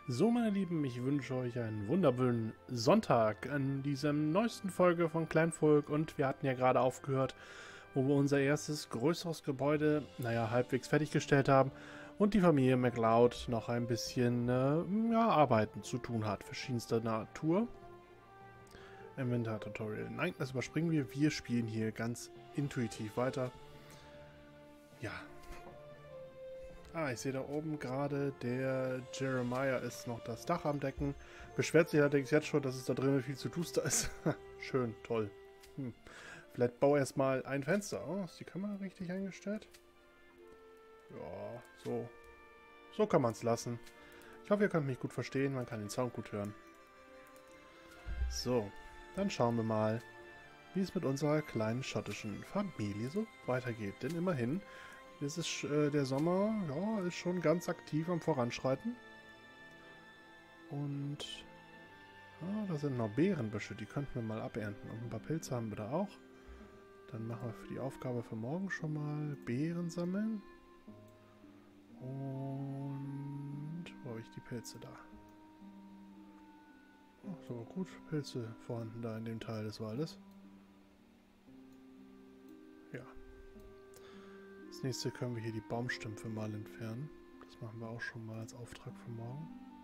So, meine Lieben, ich wünsche euch einen wundervollen Sonntag an diesem neuesten Folge von Kleinvolk. Und wir hatten ja gerade aufgehört, wo wir unser erstes größeres Gebäude, halbwegs fertiggestellt haben und die Familie MacLeod noch ein bisschen Arbeiten zu tun hat, verschiedenster Natur. Inventar-Tutorial. Nein, das überspringen wir. Wir spielen hier ganz intuitiv weiter. Ja. Ich sehe da oben gerade, der Jeremiah ist noch das Dach am Decken. Beschwert sich allerdings jetzt schon, dass es da drinnen viel zu duster ist. Schön, toll. Vielleicht baue erstmal ein Fenster. Oh, ist die Kamera richtig eingestellt? Ja, so. So kann man es lassen. Ich hoffe, ihr könnt mich gut verstehen. Man kann den Sound gut hören. So, dann schauen wir mal, wie es mit unserer kleinen schottischen Familie so weitergeht. Denn immerhin, der Sommer, ja, ist schon ganz aktiv am Voranschreiten. Und da sind noch Beerenbüsche, die könnten wir mal abernten. Und ein paar Pilze haben wir da auch. Dann machen wir für die Aufgabe für morgen schon mal Beeren sammeln. Und wo habe ich die Pilze da? Ach, so gut Pilze vorhanden da in dem Teil des Waldes. Ja. Als nächstes können wir hier die Baumstümpfe mal entfernen. Das machen wir auch schon mal als Auftrag für morgen.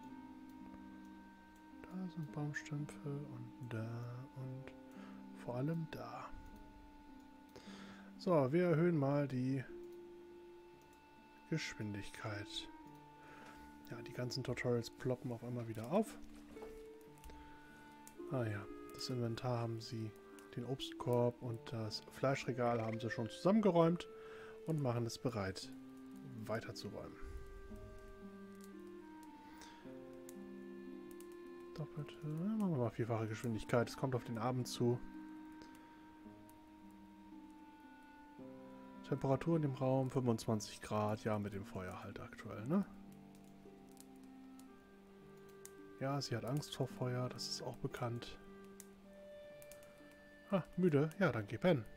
Da sind Baumstümpfe und da und vor allem da. So, wir erhöhen mal die Geschwindigkeit. Ja, die ganzen Tutorials ploppen auf einmal wieder auf. Ah ja, das Inventar haben sie, den Obstkorb und das Fleischregal haben sie schon zusammengeräumt und machen es bereit, weiterzuräumen. Doppelte, machen wir mal vierfache Geschwindigkeit. Es kommt auf den Abend zu. Temperatur in dem Raum 25 Grad, ja, mit dem Feuer halt aktuell, ne? Ja, sie hat Angst vor Feuer, das ist auch bekannt. Ah, müde? Ja, dann geh pennen.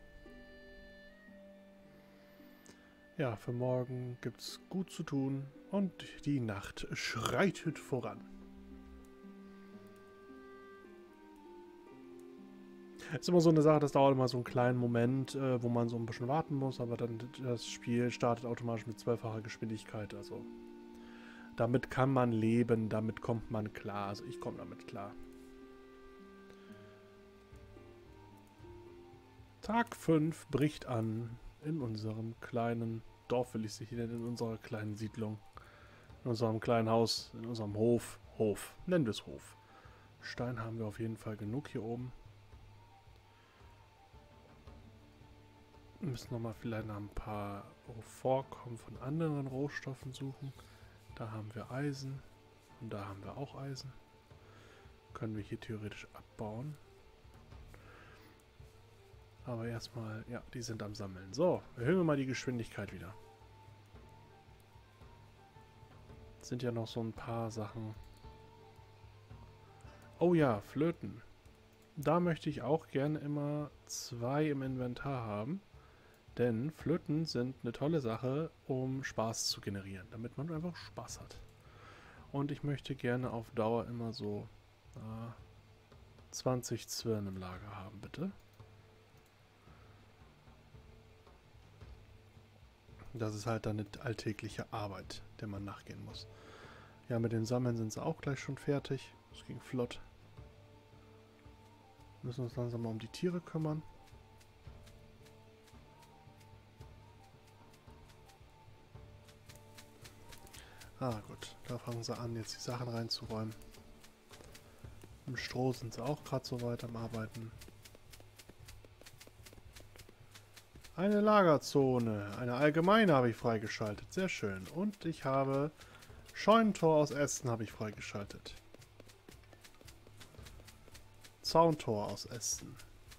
Ja, für morgen gibt's gut zu tun und die Nacht schreitet voran. Ist immer so eine Sache, das dauert immer so einen kleinen Moment, wo man so ein bisschen warten muss, aber dann das Spiel startet automatisch mit 12-facher Geschwindigkeit, also damit kann man leben, damit kommt man klar, also ich komme damit klar. Tag 5 bricht an in unserem kleinen Dorf, will ich es hier nennen, in unserer kleinen Siedlung, in unserem kleinen Haus, in unserem Hof, nennen wir es Hof. Stein haben wir auf jeden Fall genug hier oben. Wir müssen nochmal vielleicht nach ein paar Vorkommen von anderen Rohstoffen suchen. Da haben wir Eisen und da haben wir auch Eisen. Können wir hier theoretisch abbauen. Aber erstmal, ja, die sind am Sammeln. So, erhöhen wir mal die Geschwindigkeit wieder. Jetzt sind ja noch so ein paar Sachen. Oh ja, Flöten. Da möchte ich auch gerne immer 2 im Inventar haben. Denn Flöten sind eine tolle Sache, um Spaß zu generieren, damit man einfach Spaß hat. Und ich möchte gerne auf Dauer immer so 20 Zwirn im Lager haben, bitte. Das ist halt dann eine alltägliche Arbeit, der man nachgehen muss. Ja, mit dem Sammeln sind sie auch gleich schon fertig. Das ging flott. Wir müssen uns langsam mal um die Tiere kümmern. Ah gut, da fangen sie an, jetzt die Sachen reinzuräumen. Im Stroh sind sie auch gerade so weit am Arbeiten. Eine Lagerzone, eine allgemeine habe ich freigeschaltet, sehr schön. Und ich habe Scheunentor aus Ästen habe ich freigeschaltet. Zauntor aus Ästen.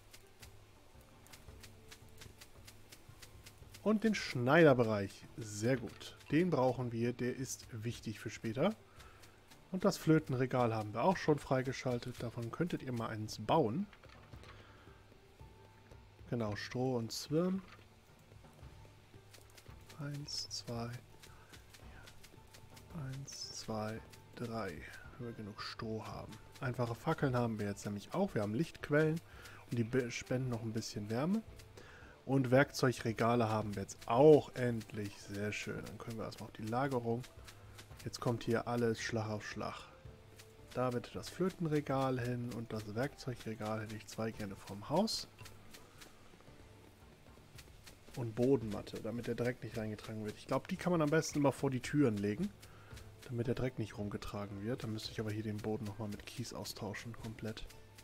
Und den Schneiderbereich, sehr gut. Den brauchen wir, der ist wichtig für später. Und das Flötenregal haben wir auch schon freigeschaltet. Davon könntet ihr mal eins bauen. Genau, Stroh und Zwirn. 1, 2, 1, 2, 3, wenn wir genug Stroh haben. Einfache Fackeln haben wir jetzt nämlich auch. Wir haben Lichtquellen und die spenden noch ein bisschen Wärme. Und Werkzeugregale haben wir jetzt auch endlich. Sehr schön. Dann können wir erstmal auf die Lagerung. Jetzt kommt hier alles Schlag auf Schlag. Da bitte das Flötenregal hin und das Werkzeugregal hätte ich 2 gerne vom Haus. Und Bodenmatte, damit der Dreck nicht reingetragen wird. Ich glaube, die kann man am besten immer vor die Türen legen, damit der Dreck nicht rumgetragen wird. Dann müsste ich aber hier den Boden nochmal mit Kies austauschen, komplett.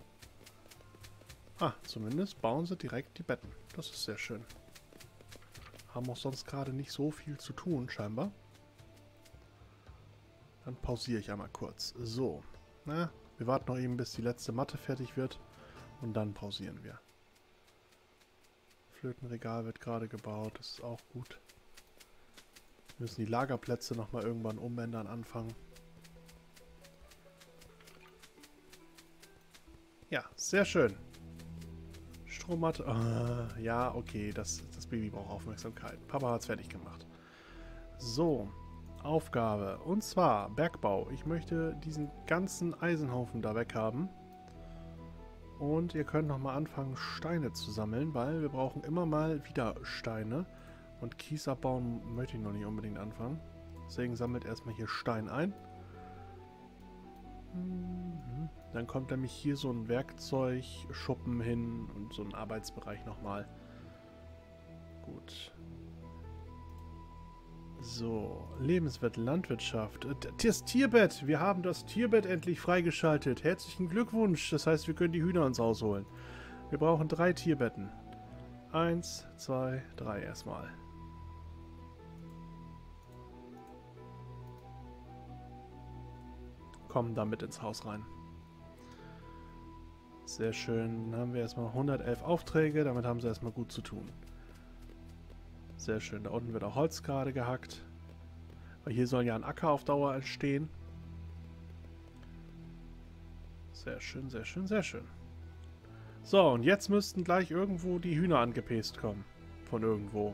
Ah, zumindest bauen sie direkt die Betten. Das ist sehr schön. Haben auch sonst gerade nicht so viel zu tun, scheinbar. Dann pausiere ich einmal kurz. So. Na, wir warten noch eben, bis die letzte Matte fertig wird. Und dann pausieren wir. Flötenregal wird gerade gebaut. Das ist auch gut. Wir müssen die Lagerplätze nochmal irgendwann umändern, anfangen. Ja, sehr schön. Strohmatte. Ja, okay. Das Baby braucht Aufmerksamkeit. Papa hat es fertig gemacht. So. Aufgabe. Und zwar Bergbau. Ich möchte diesen ganzen Eisenhaufen da weghaben. Und ihr könnt nochmal anfangen, Steine zu sammeln, weil wir brauchen immer mal wieder Steine. Und Kies abbauen möchte ich noch nicht unbedingt anfangen. Deswegen sammelt erstmal hier Stein ein. Dann kommt nämlich hier so ein Werkzeugschuppen hin und so ein Arbeitsbereich nochmal. Gut. So, lebenswerte Landwirtschaft. Das Tierbett. Wir haben das Tierbett endlich freigeschaltet. Herzlichen Glückwunsch. Das heißt, wir können die Hühner ins Haus holen. Wir brauchen 3 Tierbetten. 1, 2, 3 erstmal. Kommen damit ins Haus rein. Sehr schön. Dann haben wir erstmal 111 Aufträge. Damit haben sie erstmal gut zu tun. Sehr schön. Da unten wird auch Holz gerade gehackt. Weil hier soll ja ein Acker auf Dauer entstehen. Sehr schön, sehr schön, sehr schön. So, und jetzt müssten gleich irgendwo die Hühner angepäst kommen. Von irgendwo.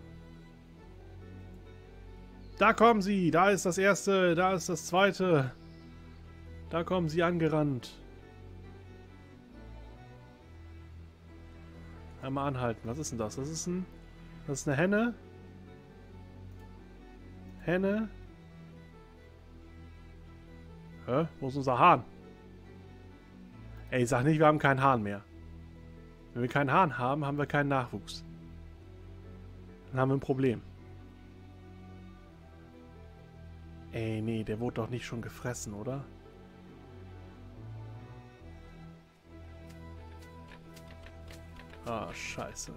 Da kommen sie! Da ist das erste, da ist das zweite. Da kommen sie angerannt. Einmal anhalten. Was ist denn das? Das ist eine Henne. Henne. Hä? Wo ist unser Hahn? Ey, sag nicht, wir haben keinen Hahn mehr. Wenn wir keinen Hahn haben, haben wir keinen Nachwuchs. Dann haben wir ein Problem. Ey, nee, der wurde doch nicht schon gefressen, oder? Ah, scheiße.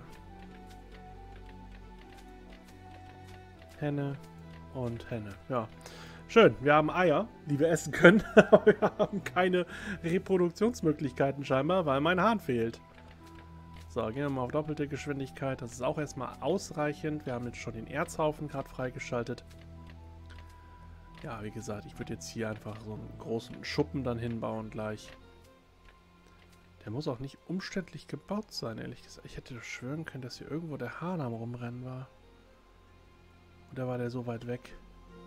Henne und Henne. Ja. Schön, wir haben Eier, die wir essen können, aber wir haben keine Reproduktionsmöglichkeiten scheinbar, weil mein Hahn fehlt. So, gehen wir mal auf doppelte Geschwindigkeit. Das ist auch erstmal ausreichend. Wir haben jetzt schon den Erzhaufen gerade freigeschaltet. Ja, wie gesagt, ich würde jetzt hier einfach so einen großen Schuppen dann hinbauen gleich. Der muss auch nicht umständlich gebaut sein, ehrlich gesagt. Ich hätte schwören können, dass hier irgendwo der Hahn am Rumrennen war. Oder war der so weit weg?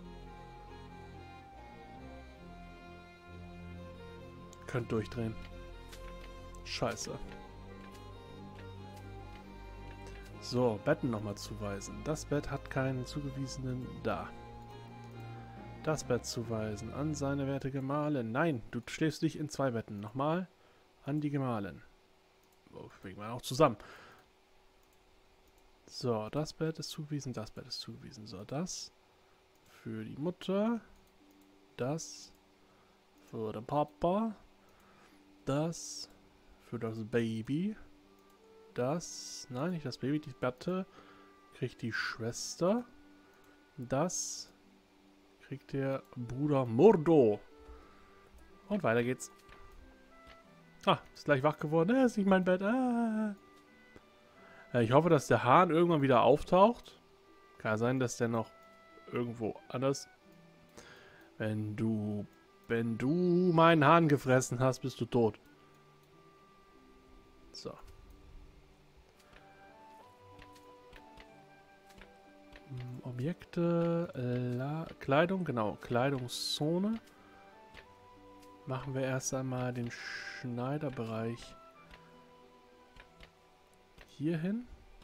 Könnt durchdrehen. Scheiße. So, Betten nochmal zuweisen. Das Bett hat keinen zugewiesenen da. Das Bett zuweisen an seine werte Gemahlin. Nein, du schläfst dich in 2 Betten. Nochmal an die Gemahlin. Oh, wegen wir auch zusammen. So, das Bett ist zugewiesen, das Bett ist zugewiesen. So, das für die Mutter. Das für den Papa. Das für das Baby. Das, nein, nicht das Baby, die Bette kriegt die Schwester. Das kriegt der Bruder Murdo. Und weiter geht's. Ah, ist gleich wach geworden. Das ist nicht mein Bett. Ah. Ich hoffe, dass der Hahn irgendwann wieder auftaucht. Kann sein, dass der noch irgendwo anders... Wenn du meinen Hahn gefressen hast, bist du tot. So. Objekte, Kleidung, genau, Kleidungszone. machen wir erst einmal den Schneiderbereich hier hin.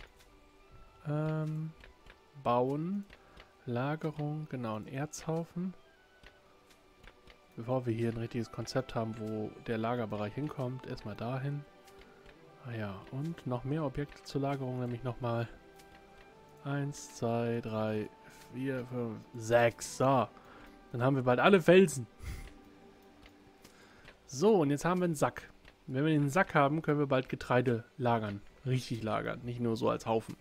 Bauen, Lagerung, genau, ein Erzhaufen. Bevor wir hier ein richtiges Konzept haben, wo der Lagerbereich hinkommt, erstmal dahin. Ah ja, und noch mehr Objekte zur Lagerung, nämlich nochmal 1, 2, 3, 4, 5, 6. So, dann haben wir bald alle Felsen. So, und jetzt haben wir einen Sack. Wenn wir den Sack haben, können wir bald Getreide lagern. Richtig lagern, nicht nur so als Haufen.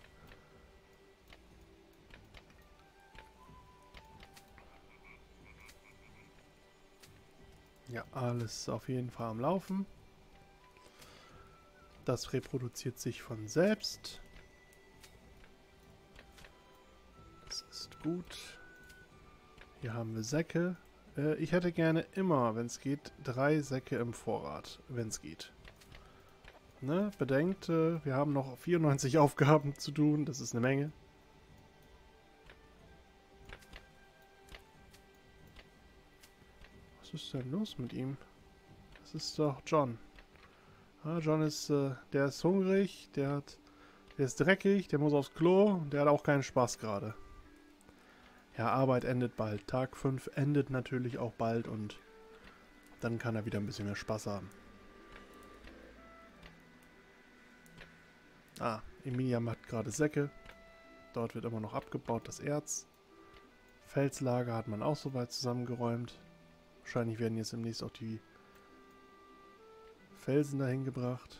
Ja, alles auf jeden Fall am Laufen. Das reproduziert sich von selbst. Das ist gut. Hier haben wir Säcke. Ich hätte gerne immer, wenn es geht, 3 Säcke im Vorrat, wenn es geht. Ne? Bedenkt, wir haben noch 94 Aufgaben zu tun. Das ist eine Menge. Was ist denn los mit ihm? Das ist doch John. Ah, John ist, der ist hungrig, der ist dreckig, der muss aufs Klo, der hat auch keinen Spaß gerade. Ja, Arbeit endet bald. Tag 5 endet natürlich auch bald und dann kann er wieder ein bisschen mehr Spaß haben. Ah, Emilia macht gerade Säcke. Dort wird immer noch abgebaut, das Erz. Felslager hat man auch soweit zusammengeräumt. Wahrscheinlich werden jetzt demnächst auch die Felsen dahin gebracht.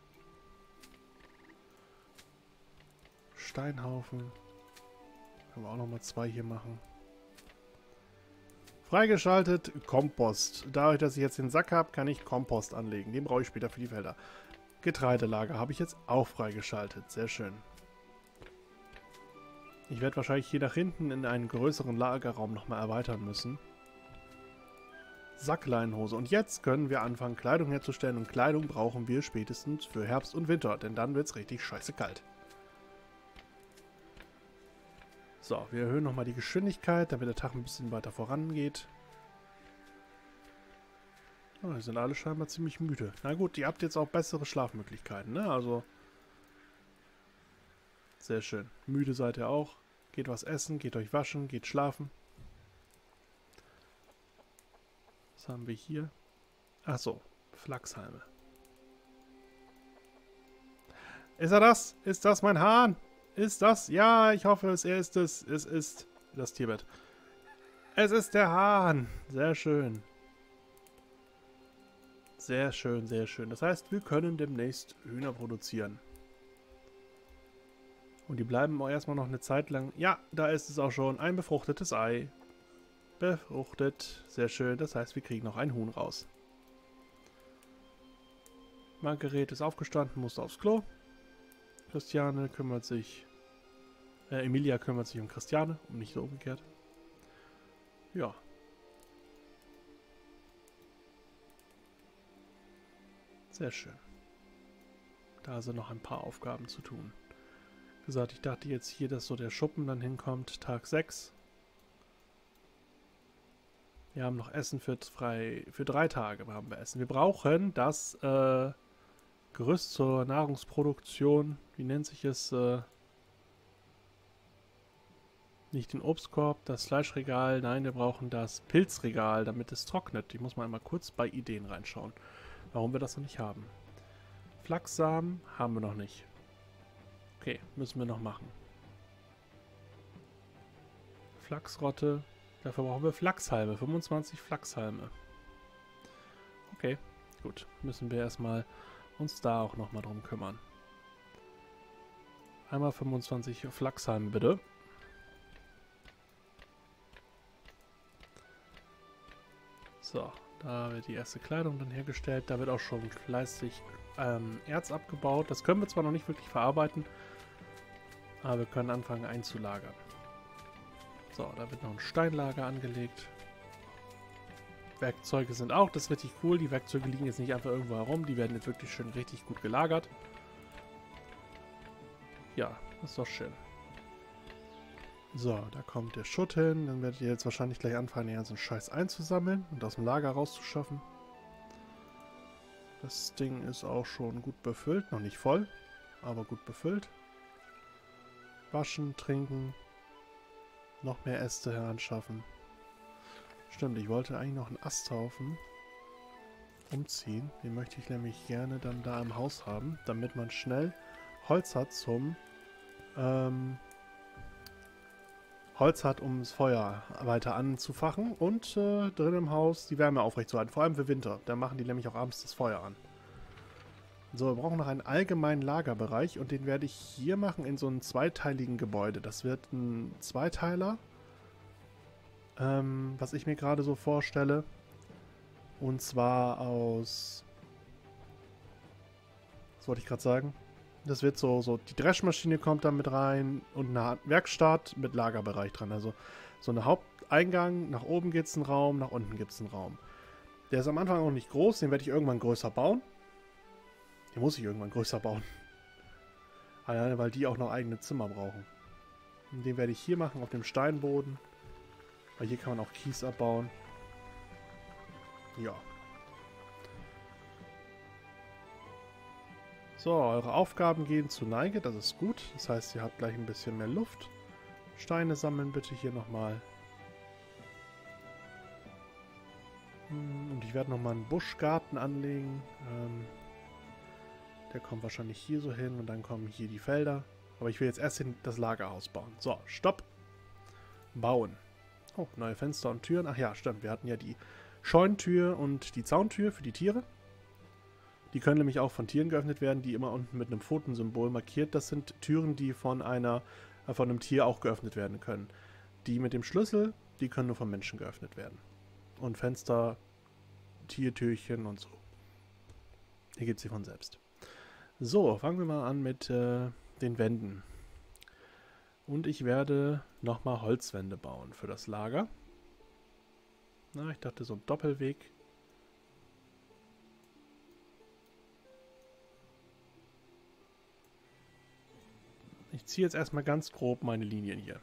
Steinhaufen. Können wir auch nochmal 2 hier machen. Freigeschaltet, Kompost. Dadurch, dass ich jetzt den Sack habe, kann ich Kompost anlegen. Den brauche ich später für die Felder. Getreidelager habe ich jetzt auch freigeschaltet. Sehr schön. Ich werde wahrscheinlich hier nach hinten in einen größeren Lagerraum nochmal erweitern müssen. Sackleinenhose. Und jetzt können wir anfangen, Kleidung herzustellen. Und Kleidung brauchen wir spätestens für Herbst und Winter. Denn dann wird es richtig scheiße kalt. So, wir erhöhen nochmal die Geschwindigkeit, damit der Tag ein bisschen weiter vorangeht. Oh, die sind alle scheinbar ziemlich müde. Na gut, ihr habt jetzt auch bessere Schlafmöglichkeiten, ne? Also, sehr schön. Müde seid ihr auch. Geht was essen, geht euch waschen, geht schlafen. Was haben wir hier? Ach so, Flachshalme. Ist er das? Ist das mein Hahn? Ist das? Ja, ich hoffe, er ist es. Es ist das Tierbett. Es ist der Hahn. Sehr schön. Sehr schön, sehr schön. Das heißt, wir können demnächst Hühner produzieren. Und die bleiben auch erstmal noch eine Zeit lang. Ja, da ist es auch schon. Ein befruchtetes Ei. Befruchtet. Sehr schön. Das heißt, wir kriegen noch ein Huhn raus. Margaret ist aufgestanden, musste aufs Klo. Christiane kümmert sich... Emilia kümmert sich um Christiane, und nicht so umgekehrt. Ja. Sehr schön. Da sind noch ein paar Aufgaben zu tun. Wie gesagt, ich dachte jetzt hier, dass so der Schuppen dann hinkommt. Tag 6. Wir haben noch Essen für 3 Tage. Haben wir Essen. Wir brauchen das Gerüst zur Nahrungsproduktion. Wie nennt sich es? Nicht den Obstkorb, das Fleischregal. Nein, wir brauchen das Pilzregal, damit es trocknet. Ich muss mal einmal kurz bei Ideen reinschauen, warum wir das noch nicht haben. Flachssamen haben wir noch nicht. Okay, müssen wir noch machen. Flachsrotte. Dafür brauchen wir Flachshalme. 25 Flachshalme. Okay, gut. Müssen wir erstmal uns da auch nochmal drum kümmern. Einmal 25 Flachshalme, bitte. So, da wird die erste Kleidung dann hergestellt. Da wird auch schon fleißig Erz abgebaut. Das können wir zwar noch nicht wirklich verarbeiten, aber wir können anfangen einzulagern. So, da wird noch ein Steinlager angelegt. Werkzeuge sind auch, das ist richtig cool. Die Werkzeuge liegen jetzt nicht einfach irgendwo herum. Die werden jetzt wirklich schön richtig gut gelagert. Ja, das ist doch schön. So, da kommt der Schutt hin. Dann werdet ihr jetzt wahrscheinlich gleich anfangen, den ganzen Scheiß einzusammeln und aus dem Lager rauszuschaffen. Das Ding ist auch schon gut befüllt. Noch nicht voll, aber gut befüllt. Waschen, trinken. Noch mehr Äste heranschaffen. Stimmt, ich wollte eigentlich noch einen Asthaufen umziehen. Den möchte ich nämlich gerne dann da im Haus haben, damit man schnell Holz hat um das Feuer weiter anzufachen und drin im Haus die Wärme aufrechtzuerhalten. Vor allem für Winter. Da machen die nämlich auch abends das Feuer an. So, wir brauchen noch einen allgemeinen Lagerbereich und den werde ich hier machen in so einem zweiteiligen Gebäude. Das wird ein Zweiteiler, was ich mir gerade so vorstelle. Und zwar aus... Was wollte ich gerade sagen? Das wird so, die Dreschmaschine kommt da mit rein und eine Werkstatt mit Lagerbereich dran. Also so eine Haupteingang, nach oben gibt es einen Raum, nach unten gibt es einen Raum. Der ist am Anfang noch nicht groß, den werde ich irgendwann größer bauen. Den muss ich irgendwann größer bauen. Alleine, weil die auch noch eigene Zimmer brauchen. Und den werde ich hier machen, auf dem Steinboden. Weil hier kann man auch Kies abbauen. Ja. So, eure Aufgaben gehen zu Neige, das ist gut. Das heißt, ihr habt gleich ein bisschen mehr Luft. Steine sammeln bitte hier nochmal. Und ich werde nochmal einen Buschgarten anlegen. Der kommt wahrscheinlich hier so hin und dann kommen hier die Felder. Aber ich will jetzt erst das Lagerhaus bauen. So, stopp. Bauen. Oh, neue Fenster und Türen. Ach ja, stimmt. Wir hatten ja die Scheunentür und die Zauntür für die Tiere. Die können nämlich auch von Tieren geöffnet werden, die immer unten mit einem Pfotensymbol markiert. Das sind Türen, die von einem Tier auch geöffnet werden können. Die mit dem Schlüssel, die können nur von Menschen geöffnet werden. Und Fenster, Tiertürchen und so. Hier gibt es sie von selbst. So, fangen wir mal an mit den Wänden. Und ich werde nochmal Holzwände bauen für das Lager. Na, ich dachte so ein Doppelweg. Ich ziehe jetzt erstmal ganz grob meine Linien hier.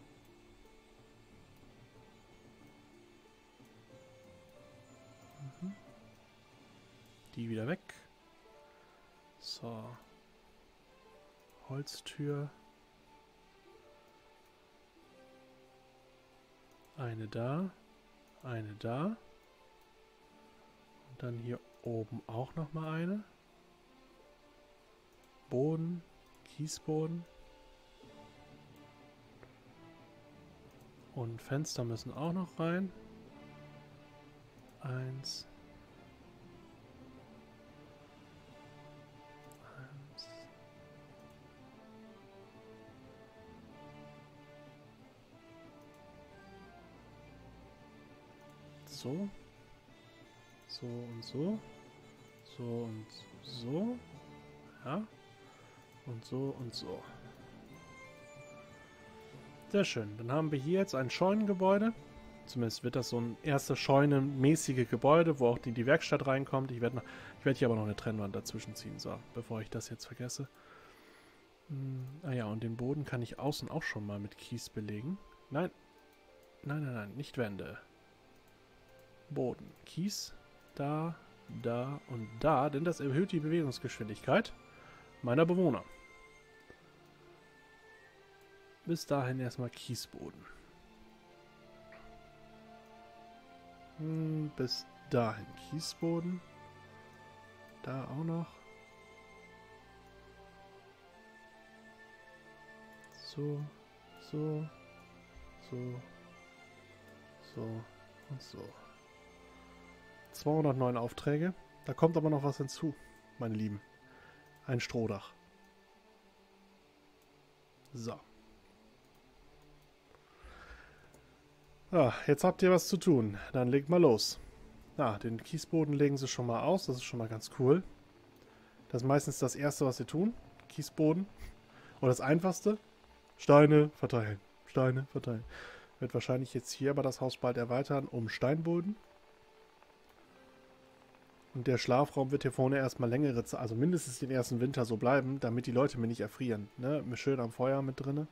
Die wieder weg. So. Holztür. Eine da. Eine da. Und dann hier oben auch nochmal eine. Boden. Kiesboden. Und Fenster müssen auch noch rein. Eins. So. So und so. So und so. Ja. Und so und so. Sehr schön. Dann haben wir hier jetzt ein Scheunengebäude. Zumindest wird das so ein erstes scheunenmäßige Gebäude, wo auch die Werkstatt reinkommt. Ich werde hier aber noch eine Trennwand dazwischen ziehen, so, bevor ich das jetzt vergesse. Ah ja, und den Boden kann ich außen auch schon mal mit Kies belegen. Nein. Nein, nein, nein, nicht Wände. Boden. Kies. Da, da und da, denn das erhöht die Bewegungsgeschwindigkeit meiner Bewohner. Bis dahin erstmal Kiesboden. Bis dahin Kiesboden. Da auch noch. So, so, so, so und so. 209 Aufträge. Da kommt aber noch was hinzu, meine Lieben. Ein Strohdach. So. Ja, jetzt habt ihr was zu tun. Dann legt mal los. Ja, den Kiesboden legen sie schon mal aus. Das ist schon mal ganz cool. Das ist meistens das Erste, was sie tun. Kiesboden. Oder das Einfachste. Steine verteilen. Steine verteilen. Wird wahrscheinlich jetzt hier aber das Haus bald erweitern um Steinboden. Und der Schlafraum wird hier vorne erstmal längere Zeit, also mindestens den ersten Winter so bleiben, damit die Leute mir nicht erfrieren. Ne? Schön am Feuer mit drinne.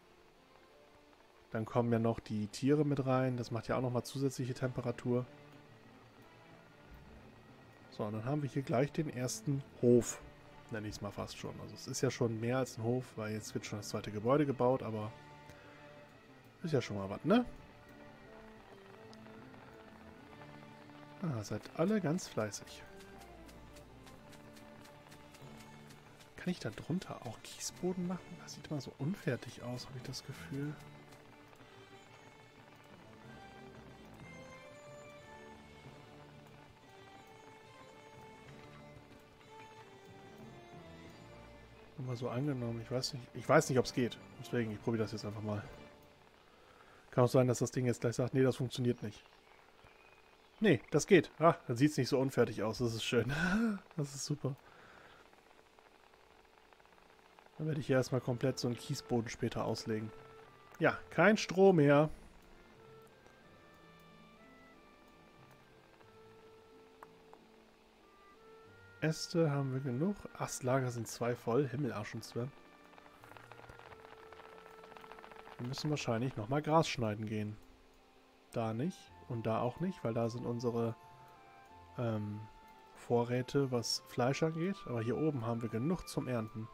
Dann kommen ja noch die Tiere mit rein. Das macht ja auch nochmal zusätzliche Temperatur. So, und dann haben wir hier gleich den ersten Hof. Nenne ich es mal fast schon. Also es ist ja schon mehr als ein Hof, weil jetzt wird schon das zweite Gebäude gebaut, aber ist ja schon mal was, ne? Ah, seid alle ganz fleißig. Kann ich da drunter auch Kiesboden machen? Das sieht immer so unfertig aus, habe ich das Gefühl. Mal so angenommen. Ich weiß nicht, ob es geht. Deswegen, ich probiere das jetzt einfach mal. Kann auch sein, dass das Ding jetzt gleich sagt, nee, das funktioniert nicht. Nee, das geht. Ah, dann sieht es nicht so unfertig aus. Das ist schön. Das ist super. Dann werde ich hier erstmal komplett so einen Kiesboden später auslegen. Ja, kein Stroh mehr. Äste haben wir genug. Astlager sind 2 voll. Himmelarsch und Zwirn. Wir müssen wahrscheinlich nochmal Gras schneiden gehen. Da nicht und da auch nicht, weil da sind unsere Vorräte, was Fleisch angeht. Aber hier oben haben wir genug zum Ernten.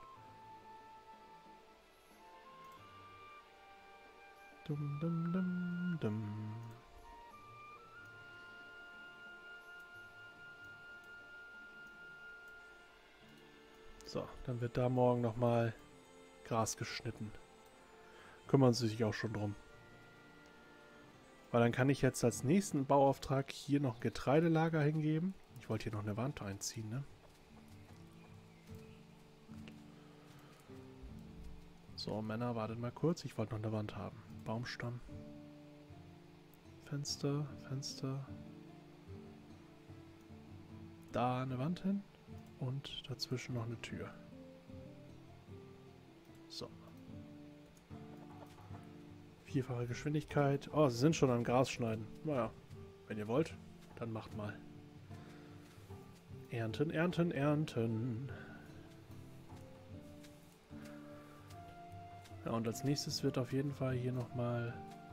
Dum, dum, dum, dum. So, dann wird da morgen nochmal Gras geschnitten. Kümmern Sie sich auch schon drum. Weil dann kann ich jetzt als nächsten Bauauftrag hier noch ein Getreidelager hingeben. Ich wollte hier noch eine Wand einziehen, ne? So, Männer, wartet mal kurz. Ich wollte noch eine Wand haben. Baumstamm. Fenster, Fenster. Da eine Wand hin. Und dazwischen noch eine Tür. So. 4-fache Geschwindigkeit. Oh, sie sind schon am Gras schneiden. Naja, wenn ihr wollt, dann macht mal. Ernten, ernten, ernten. Ja, und als nächstes wird auf jeden Fall hier nochmal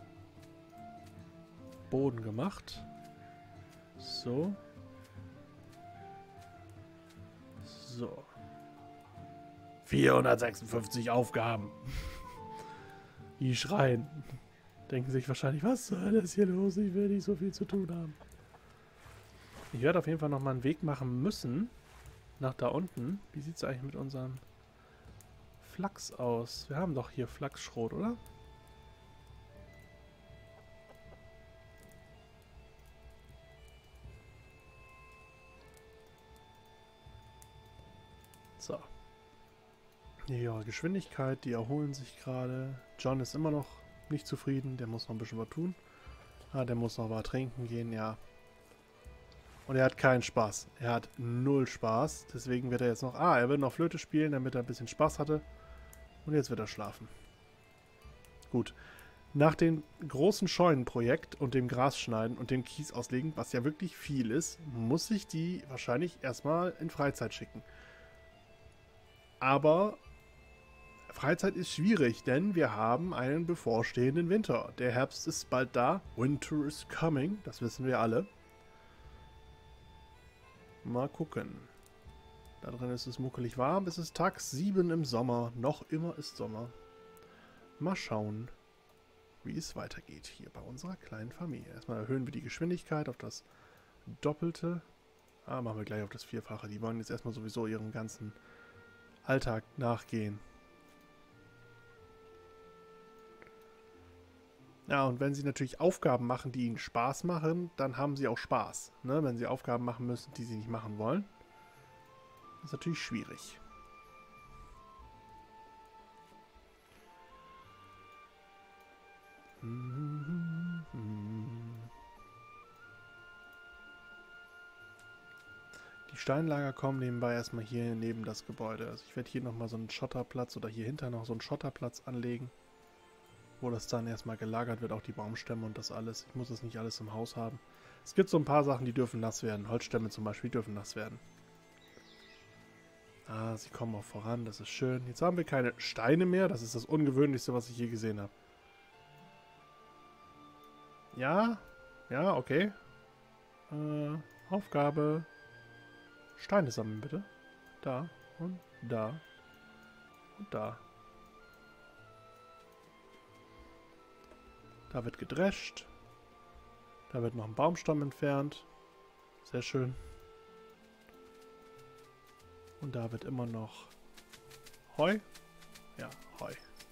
Boden gemacht. So. So. 456 Aufgaben. Die schreien. Denken sich wahrscheinlich, was soll das hier los? Ich will nicht so viel zu tun haben. Ich werde auf jeden Fall nochmal einen Weg machen müssen. Nach da unten. Wie sieht es eigentlich mit unserem Flachs aus? Wir haben doch hier Flachsschrot, oder? So. Ja, Geschwindigkeit, die erholen sich gerade. John ist immer noch nicht zufrieden, der muss noch ein bisschen was tun. Ah, der muss noch was trinken gehen, ja. Und er hat keinen Spaß. Er hat 0 Spaß. Deswegen wird er jetzt noch... Ah, er will noch Flöte spielen, damit er ein bisschen Spaß hatte. Und jetzt wird er schlafen. Gut. Nach dem großen Scheunenprojekt und dem Grasschneiden und dem Kies auslegen, was ja wirklich viel ist, muss ich die wahrscheinlich erstmal in Freizeit schicken. Aber Freizeit ist schwierig, denn wir haben einen bevorstehenden Winter. Der Herbst ist bald da. Winter is coming, das wissen wir alle. Mal gucken. Da drin ist es muckelig warm. Es ist Tag 7 im Sommer. Noch immer ist Sommer. Mal schauen, wie es weitergeht hier bei unserer kleinen Familie. Erstmal erhöhen wir die Geschwindigkeit auf das Doppelte. Ah, machen wir gleich auf das 4-fache. Die wollen jetzt erstmal sowieso ihrem ganzen Alltag nachgehen. Ja, und wenn sie natürlich Aufgaben machen, die ihnen Spaß machen, dann haben sie auch Spaß. Ne? Wenn sie Aufgaben machen müssen, die sie nicht machen wollen, ist natürlich schwierig. Die Steinlager kommen nebenbei erstmal hier neben das Gebäude. Also ich werde hier nochmal so einen Schotterplatz oder hier hinter noch so einen Schotterplatz anlegen, wo das dann erstmal gelagert wird, auch die Baumstämme und das alles. Ich muss das nicht alles im Haus haben. Es gibt so ein paar Sachen, die dürfen nass werden. Holzstämme zum Beispiel dürfen nass werden. Ah, sie kommen auch voran, das ist schön. Jetzt haben wir keine Steine mehr. Das ist das Ungewöhnlichste, was ich je gesehen habe. Ja, ja, okay. Aufgabe. Steine sammeln, bitte. Da und da und da. Da wird gedrescht. Da wird noch ein Baumstamm entfernt. Sehr schön. Und da wird immer noch Heu. Ja, Heu.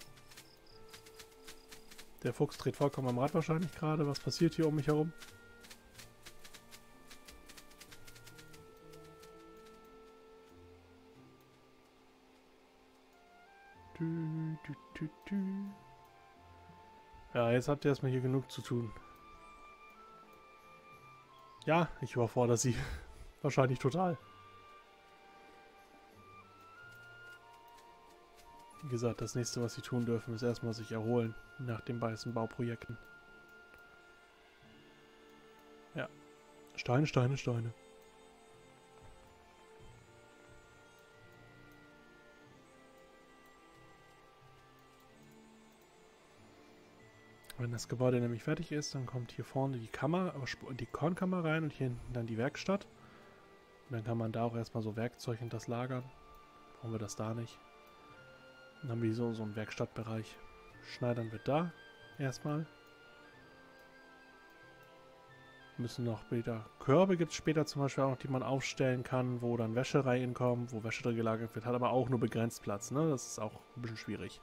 Der Fuchs dreht vollkommen am Rad wahrscheinlich gerade. Was passiert hier um mich herum? Ja, jetzt habt ihr erstmal hier genug zu tun. Ja, ich überfordere sie. Wahrscheinlich total. Wie gesagt, das nächste, was sie tun dürfen, ist erstmal sich erholen nach den beiden Bauprojekten. Ja. Steine, Steine, Steine. Wenn das Gebäude nämlich fertig ist, dann kommt hier vorne die Kammer, die Kornkammer rein und hier hinten dann die Werkstatt. Und dann kann man da auch erstmal so Werkzeug in das lagern. Brauchen wir das da nicht. Dann haben wir so einen Werkstattbereich. Schneidern wird da erstmal. Müssen noch später Körbe gibt es später zum Beispiel auch noch, die man aufstellen kann, wo dann Wäsche reinkommt, wo Wäsche drin gelagert wird, hat aber auch nur begrenzt Platz, ne? Das ist auch ein bisschen schwierig.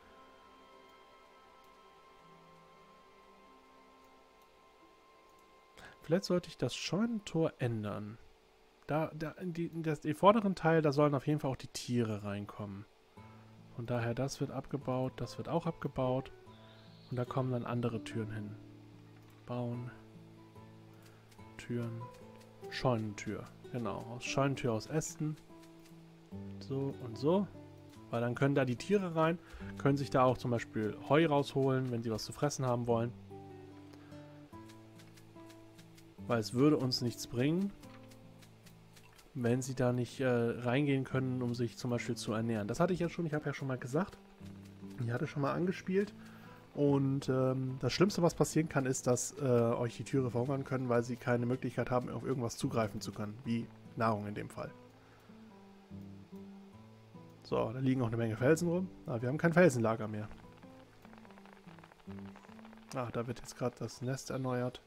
Vielleicht sollte ich das Scheunentor ändern. In den vorderen Teil, da sollen auf jeden Fall auch die Tiere reinkommen. Von daher, das wird abgebaut, das wird auch abgebaut. Und da kommen dann andere Türen hin. Bauen. Türen. Scheunentür. Genau, Scheunentür aus Ästen. So und so. Weil dann können da die Tiere rein, können sich da auch zum Beispiel Heu rausholen, wenn sie was zu fressen haben wollen. Weil es würde uns nichts bringen, wenn sie da nicht reingehen können, um sich zum Beispiel zu ernähren. Das hatte ich ja schon, ich habe ja schon mal gesagt. Ich hatte schon mal angespielt. Und das Schlimmste, was passieren kann, ist, dass euch die Tiere verhungern können, weil sie keine Möglichkeit haben, auf irgendwas zugreifen zu können. Wie Nahrung in dem Fall. So, da liegen auch eine Menge Felsen rum. Aber wir haben kein Felsenlager mehr. Ah, da wird jetzt gerade das Nest erneuert.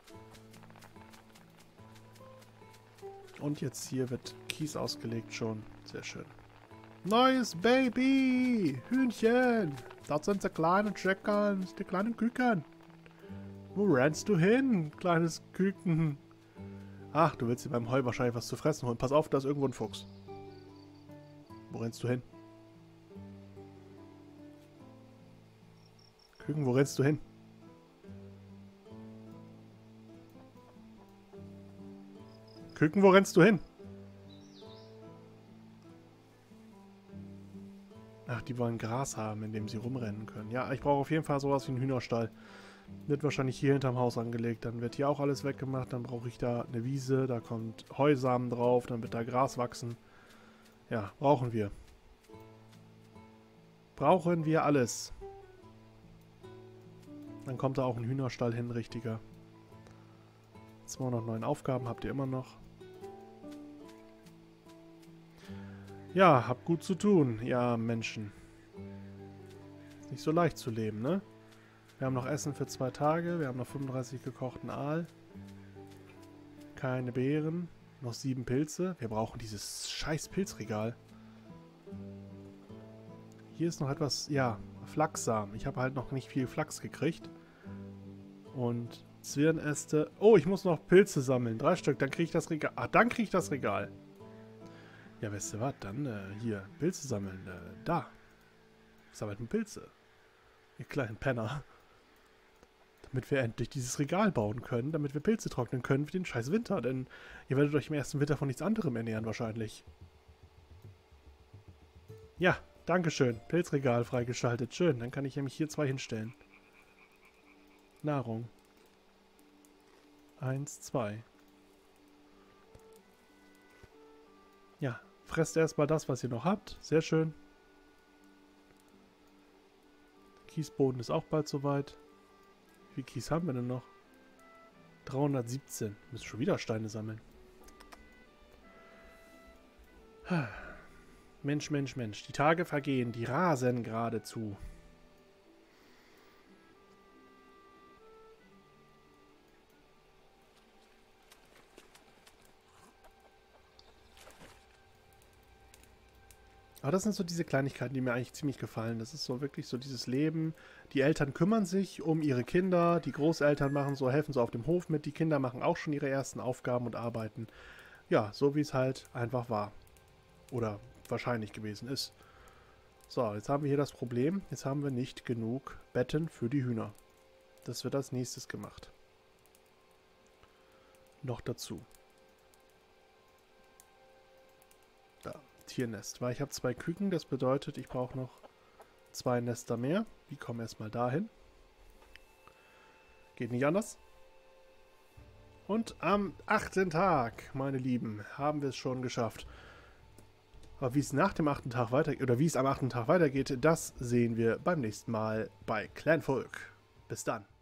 Und jetzt hier wird Kies ausgelegt schon. Sehr schön. Neues Baby! Hühnchen! Das sind die kleinen Chicken, die kleinen Küken. Wo rennst du hin, kleines Küken? Ach, du willst dir beim Heu wahrscheinlich was zu fressen holen. Pass auf, da ist irgendwo ein Fuchs. Wo rennst du hin? Küken, wo rennst du hin? Küken, wo rennst du hin? Ach, die wollen Gras haben, in dem sie rumrennen können. Ja, ich brauche auf jeden Fall sowas wie einen Hühnerstall. Wird wahrscheinlich hier hinterm Haus angelegt. Dann wird hier auch alles weggemacht. Dann brauche ich da eine Wiese. Da kommt Heusamen drauf. Dann wird da Gras wachsen. Ja, brauchen wir. Brauchen wir alles. Dann kommt da auch ein Hühnerstall hin, richtiger. 209 Aufgaben habt ihr immer noch. Ja, habt gut zu tun, ja Menschen. Ist nicht so leicht zu leben, ne? Wir haben noch Essen für 2 Tage. Wir haben noch 35 gekochten Aal. Keine Beeren. Noch 7 Pilze. Wir brauchen dieses scheiß Pilzregal. Hier ist noch etwas, ja, Flachssamen. Ich habe halt noch nicht viel Flachs gekriegt. Und Zwirnäste. Oh, ich muss noch Pilze sammeln. 3 Stück, dann kriege ich das Regal. Ah, dann kriege ich das Regal. Ja, weißt du was? Dann hier, Pilze sammeln. Da. Sammelten Pilze. Ihr kleinen Penner. Damit wir endlich dieses Regal bauen können, damit wir Pilze trocknen können für den scheiß Winter. Denn ihr werdet euch im ersten Winter von nichts anderem ernähren wahrscheinlich. Ja, dankeschön. Pilzregal freigeschaltet. Schön, dann kann ich nämlich hier 2 hinstellen. Nahrung. 1, 2. Ja, fresst erstmal das, was ihr noch habt. Sehr schön. Der Kiesboden ist auch bald soweit. Wie viel Kies haben wir denn noch? 317. Wir müssen schon wieder Steine sammeln. Mensch, Mensch, Mensch. Die Tage vergehen, die rasen geradezu. Aber das sind so diese Kleinigkeiten, die mir eigentlich ziemlich gefallen. Das ist so wirklich so dieses Leben. Die Eltern kümmern sich um ihre Kinder, die Großeltern machen so, helfen so auf dem Hof mit, die Kinder machen auch schon ihre ersten Aufgaben und Arbeiten. Ja, so wie es halt einfach war. Oder wahrscheinlich gewesen ist. So, jetzt haben wir hier das Problem. Jetzt haben wir nicht genug Betten für die Hühner. Das wird als nächstes gemacht. Noch dazu. Da, Tiernest. Weil ich habe 2 Küken, das bedeutet, ich brauche noch 2 Nester mehr. Die kommen erstmal dahin. Geht nicht anders. Und am 8. Tag, meine Lieben, haben wir es schon geschafft. Aber wie es nach dem 8. Tag weitergeht, oder wie es am 8. Tag weitergeht, das sehen wir beim nächsten Mal bei Clanfolk. Bis dann.